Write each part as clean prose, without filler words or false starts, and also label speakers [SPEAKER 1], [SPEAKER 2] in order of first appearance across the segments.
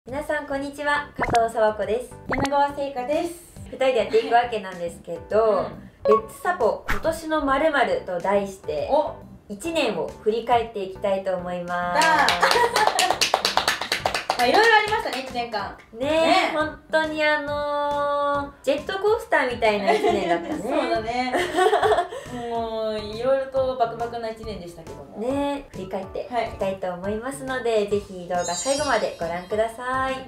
[SPEAKER 1] 皆さんこんにちは、加藤沢子です。
[SPEAKER 2] 柳川聖華です。
[SPEAKER 1] 2人でやっていくわけなんですけど、レッツサポ今年の〇〇と題して1年を振り返っていきたいと思います。
[SPEAKER 2] いろいろありましたね、1年間。
[SPEAKER 1] ねえ、本当にジェットコースターみたいな1年だったね。
[SPEAKER 2] そうだね。もういろいろとバクバクな1年でしたけども
[SPEAKER 1] ね、振り返っていきたいと思いますので、ぜひ動画最後までご覧ください。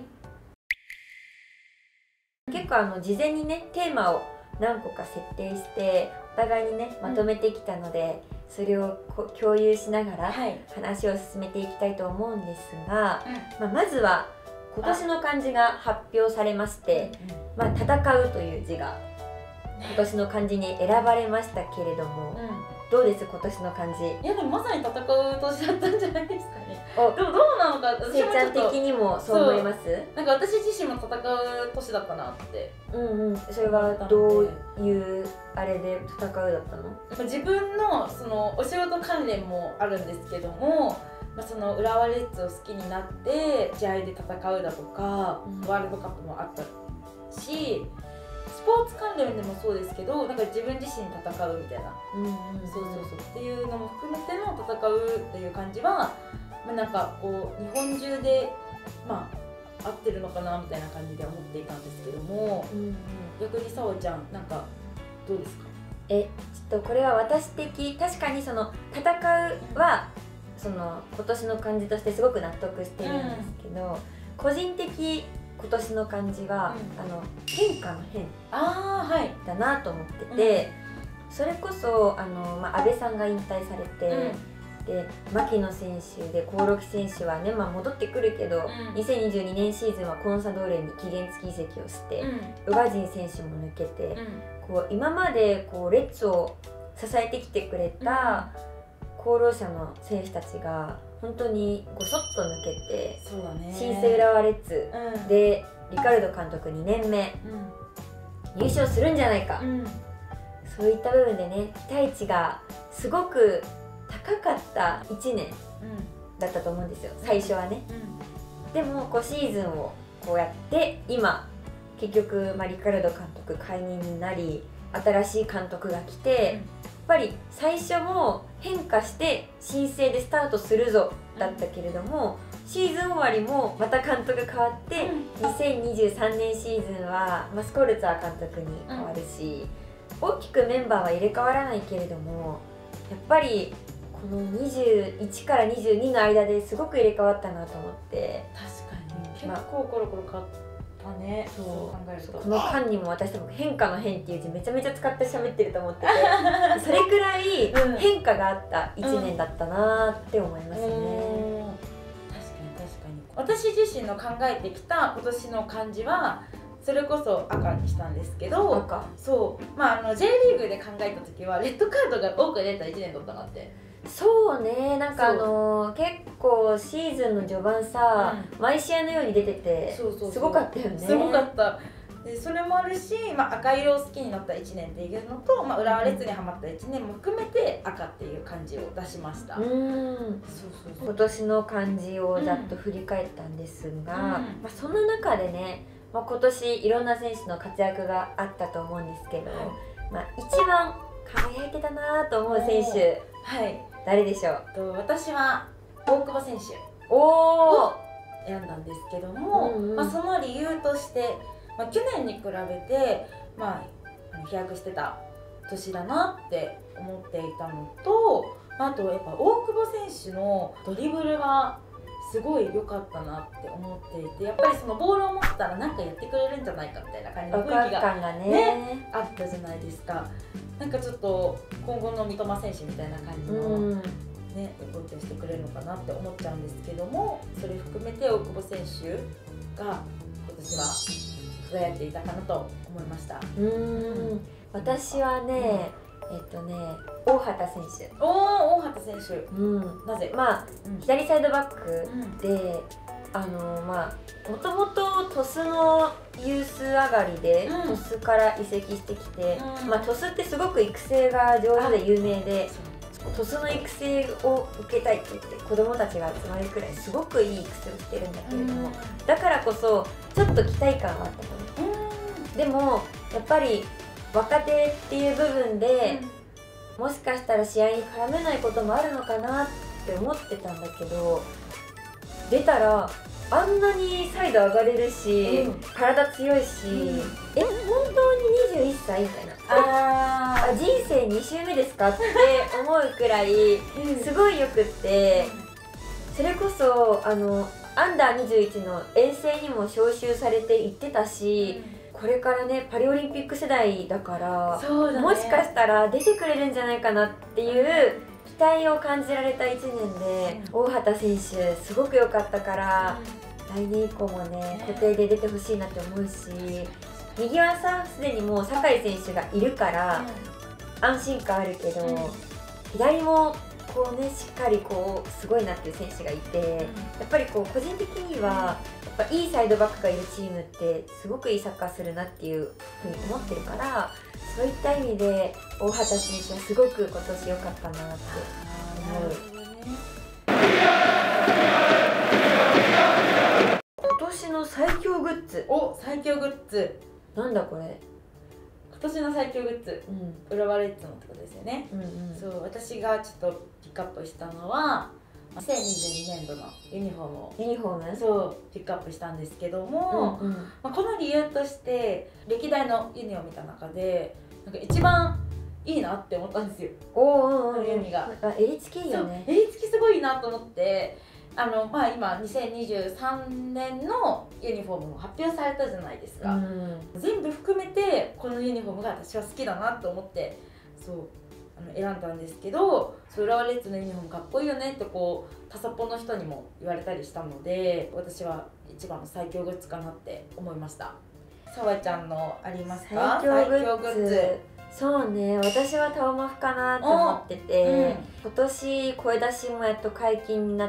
[SPEAKER 1] 結構事前にね、テーマを何個か設定してお互いにねまとめてきたので、それを共有しながら話を進めていきたいと思うんですが、まずは今年の漢字が発表されまして、戦うという字が今年の漢字に選ばれましたけれども、どうです今年の漢字？
[SPEAKER 2] いやでもまさに戦う年だったんじゃないですかね。でもどうなのか、
[SPEAKER 1] せいちゃん的にもそう思います？
[SPEAKER 2] なんか私自身も戦う年だったなって。
[SPEAKER 1] それはどういうあれで戦うだったの？
[SPEAKER 2] 自分のそのお仕事関連もあるんですけども、その浦和レッズを好きになって試合で戦うだとか、ワールドカップもあったし、スポーツ関連でもそうですけど、なんか自分自身戦うみたいな、そうっていうのも含めての戦うっていう感じは、なんかこう日本中で合ってるのかなみたいな感じで思っていたんですけども、逆にさおちゃんなんかどうですか？
[SPEAKER 1] ちょっとこれは私的、確かにその戦うはその今年の漢字としてすごく納得してるんですけど、個人的今年の漢字は、変化の変だなと思ってて、それこそ阿部さんが引退されて、で牧野選手で興梠選手はね、戻ってくるけど、2022年シーズンはコンサドーレに期限付き移籍をして、宇賀神選手も抜けて、こう今までこうレッツを支えてきてくれた功労者の選手たちが本当にごそっと抜けて、新生浦和レッズでリカルド監督2年目、優勝するんじゃないか、そういった部分でね、期待値がすごく高かった1年だったと思うんですよ、最初はね。でもこうシーズンをこうやって今結局、リカルド監督解任になり、新しい監督が来て、やっぱり最初も変化して新生でスタートするぞだったけれども、シーズン終わりもまた監督変わって、2023年シーズンはスコルツァー監督に変わるし、大きくメンバーは入れ替わらないけれども、やっぱりこの21から22の間ですごく入れ替わったなと思って。
[SPEAKER 2] 確かに結構コロコロ変わったね。そう考えると
[SPEAKER 1] この間にも私多分変化の変っていう字めちゃめちゃ使って喋ってると思っててそれくらい変化があった1年だったなって思いますね。
[SPEAKER 2] 確かに私自身の考えてきた今年の漢字はそれこそ赤にしたんですけど、J リーグで考えた時はレッドカードが多く出た1年だったなって。
[SPEAKER 1] そうね、なんか結構シーズンの序盤さ、毎試合のように出ててすごかったよね。
[SPEAKER 2] すごかったで、それもあるし、赤色を好きになった1年っていうのと、浦和レッズにはまった1年も含めて赤っていう漢字を出しました。
[SPEAKER 1] 今年の漢字をざっと振り返ったんですが、その中でね、今年いろんな選手の活躍があったと思うんですけど、一番輝いてたなと思う選手、誰でしょう？
[SPEAKER 2] 私は大久保選手を選んだんですけども、その理由として、去年に比べて飛躍してた年だなって思っていたのと、あとやっぱ大久保選手のドリブルがすごい良かったなって思っていて、やっぱりそのボールを持ったら何かやってくれるんじゃないかみたいな感じの雰囲気がねあったじゃないですか。なんかちょっと今後の三笘選手みたいな感じの動きをしてくれるのかなって思っちゃうんですけども、それ含めて大久保選手が今年は輝いていたかなと思いました。
[SPEAKER 1] 私はね、大畑選手。
[SPEAKER 2] 大畑選手、なぜ？
[SPEAKER 1] 左サイドバックで、もともと鳥栖のユース上がりで鳥栖から移籍してきて、鳥栖ってすごく育成が上手で有名で、 鳥栖の育成を受けたいって言って子供たちが集まるくらいすごくいい育成をしてるんだけれども、だからこそちょっと期待感はあったのね。でもやっぱり若手っていう部分で、もしかしたら試合に絡めないこともあるのかなって思ってたんだけど、出たらあんなにサイド上がれるし、体強いし、本当に21歳みたいな、人生2周目ですかって思うくらいすごいよくって、それこそアンダー21の遠征にも招集されて行ってたし、これからねパリオリンピック世代だから、もしかしたら出てくれるんじゃないかなっていう期待を感じられた1年で、大畑選手すごく良かったから、来年以降もね固定で出てほしいなって思うし、右はさすでにもう酒井選手がいるから安心感あるけど、左もこうねしっかりこうすごいなっていう選手がいて、やっぱりこう個人的にはやっぱいいサイドバックがいるチームってすごくいいサッカーするなっていうふうに思ってるから、そういった意味で大畑選手はすごく今年良かったなって思う。今年の最強グッズ。
[SPEAKER 2] 最強グッズ
[SPEAKER 1] なんだこれ。
[SPEAKER 2] 今年の最強グッズ、浦和レッズのってことですよね。そう私がちょっとピックアップしたのは2022年度のユニフォームそうピックアップしたんですけども、この理由として歴代のユニを見た中でなんか一番いいなって思ったんですよ。ユニが
[SPEAKER 1] 襟付きいいよね。
[SPEAKER 2] 襟付きすごいなと思って、今2023年のユニフォームも発表されたじゃないですか。全部含めてこのユニフォームが私は好きだなと思って選んだんですけど、浦和レッズのユニフォームかっこいいよねってこう他サポの人にも言われたりしたので、私は一番の最強グッズかなって思いました。さわちゃんのありますか？
[SPEAKER 1] 最強グッズ。そうね、私はタオマフかなと思ってて、今年声出しもやっと解禁になって、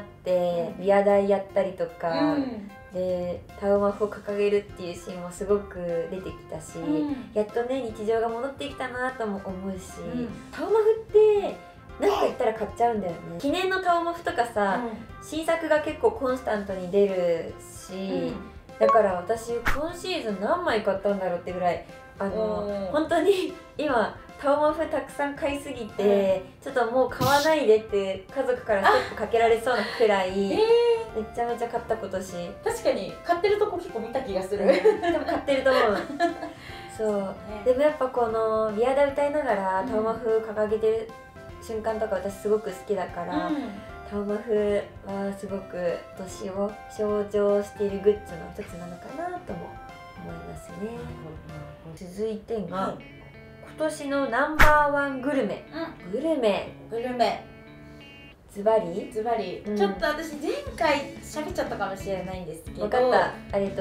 [SPEAKER 1] ビア台やったりとか、でタオマフを掲げるっていうシーンもすごく出てきたし、やっとね日常が戻ってきたなとも思うし、タオマフって何か言ったら買っちゃうんだよね。記念のタオマフとかさ、新作が結構コンスタントに出るし、だから私今シーズン何枚買ったんだろうってぐらい本当に今タオマフたくさん買いすぎて、ちょっともう買わないでって家族からステップかけられそうなくらい、めちゃめちゃ買った今年。
[SPEAKER 2] 確かに買ってるとこ結構見た気がする。
[SPEAKER 1] でも買ってると思う。そうでもやっぱこのビアダ歌いながらタオマフ掲げてる瞬間とか私すごく好きだから、タオマフはすごく年を象徴しているグッズの一つなのかなとも思いますね。続いてが、今年のナンバーワングルメ。グルメズバリ、
[SPEAKER 2] ちょっと私前回喋っちゃったかもしれないんですけど、
[SPEAKER 1] 分かった。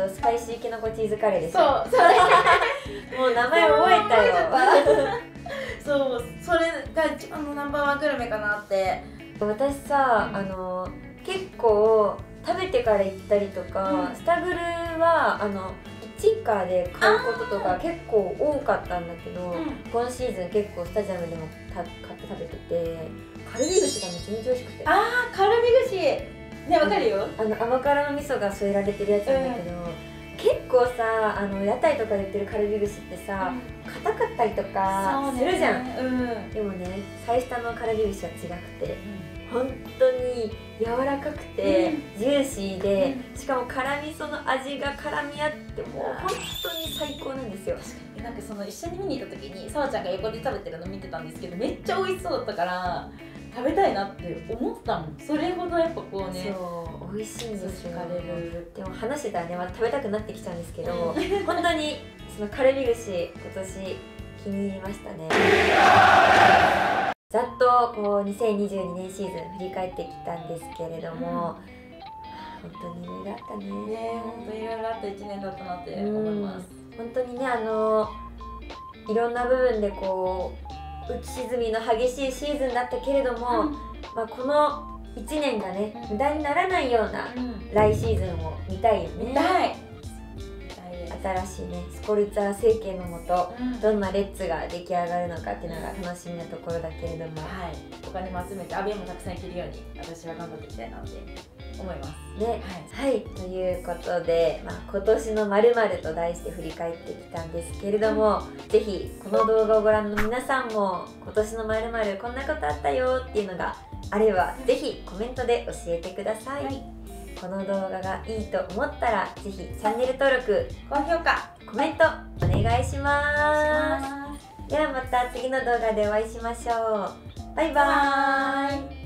[SPEAKER 1] スパイシーきのこチーズカレーです。
[SPEAKER 2] そう
[SPEAKER 1] もう名前覚えたよ。
[SPEAKER 2] そうそれが一番のナンバーワングルメかなって。
[SPEAKER 1] 私さ、結構食べてから行ったりとか、スタグルはキッチンカーで買うこととか結構多かったんだけど、今シーズン結構スタジアムでも買って食べてて、カルビ串がめちゃめちゃ美味しくて。
[SPEAKER 2] カルビ串ね、わかるよ。
[SPEAKER 1] 甘辛の味噌が添えられてるやつなんだけど、結構さ屋台とかで売ってるカルビ串ってさ、硬かったりとかするじゃん。でもね、最下のカルビ串は違くて、本当に柔らかくてジューシーで、しかも辛味噌の味が絡み合ってもう本当に最高なんですよ。
[SPEAKER 2] 確かになんか一緒に見に行った時にさわちゃんが横で食べてるの見てたんですけど、めっちゃ美味しそうだったから食べたいなって思ったもん。それほどやっぱこうね、
[SPEAKER 1] そう美味しいんですよ。でも話してたらね、また食べたくなってきちゃうんですけど、本当にそのカルビ串今年気に入りましたね。ざっとこう2022年シーズン振り返ってきたんですけれども、本当にいろいろあったね。
[SPEAKER 2] 本当にいろいろあった1年だったなって思います。
[SPEAKER 1] 本当にね、いろんな部分でこう浮き沈みの激しいシーズンだったけれども、この1年がね無駄にならないような来シーズンを見たいよね。 新しいねスポルツァー政権のもと、どんなレッツが出来上がるのかっていうのが楽しみなところだけれども、
[SPEAKER 2] はい、お金も集めてアベもたくさん着るように私は頑張っていきたいなって思います
[SPEAKER 1] ね。はい、ということで、今年の〇〇と題して振り返ってきたんですけれども、ぜひこの動画をご覧の皆さんも今年の〇〇こんなことあったよっていうのがあれば、ぜひコメントで教えてください。この動画がいいと思ったらぜひチャンネル登録、
[SPEAKER 2] 高評価、
[SPEAKER 1] コメントお願いします。ではまた次の動画でお会いしましょう。バイバーイ。